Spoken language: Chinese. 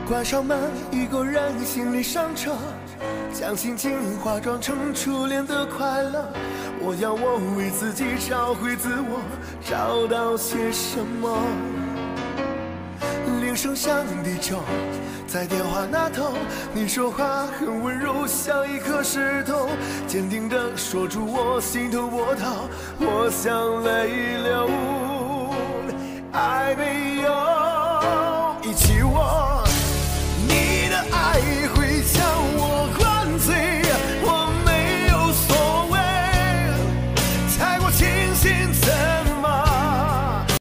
关上门，一个人行李上车，将心情化妆成初恋的快乐。我要我为自己找回自我，找到些什么？铃声响的钟，在电话那头，你说话很温柔，像一颗石头，坚定地说出我心头波涛，我想泪流。爱没有